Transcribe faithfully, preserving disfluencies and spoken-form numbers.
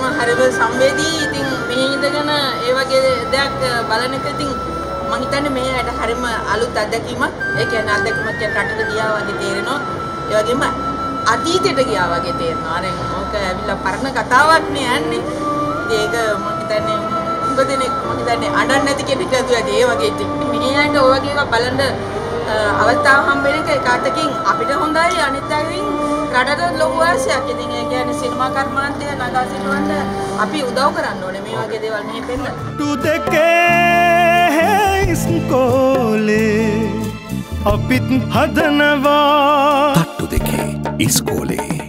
හරිව සංවේදී. ඉතින් මේ ඉඳගෙන ඒ වගේ දෙයක් බලන එක ඉතින් මම හිතන්නේ මේකට හරිම අලුත් අත්දැකීමක්. ඒ කියන්නේ අත්දැකීමක් කියන්නේ රටට ගියා වගේ තේරෙනවා. ඒ වගේම අතීතයට ගියා වගේ තේරෙනවා. අර ඕක ඇවිල්ලා පරණ කතාවක් නේ යන්නේ. ඒක මම හිතන්නේ උඹ දෙනෙක් මම හිතන්නේ අඬන්නේ නැති කෙනෙක් ඇදුවා ඒ වගේ ඉතින් මෙහෙයට ඔය වගේ එක බලන්න අවස්ථාව හම්බෙන එක එකතකින් අපිට හොඳයි අනිත් අයින් රටට ලොකු ආශයක්. ඉතින් ඒ කියන්නේ සිනමා කර්මාන්තය නගා සිටවන්න අපි උදව් කරන්න ඕනේ මේ වගේ දේවල් මෙහෙ පෙන්න. ටු දෙකේ ඉස්කෝලේ අපිත් හදනවා. තට්ටු දෙකේ ඉස්කෝලේ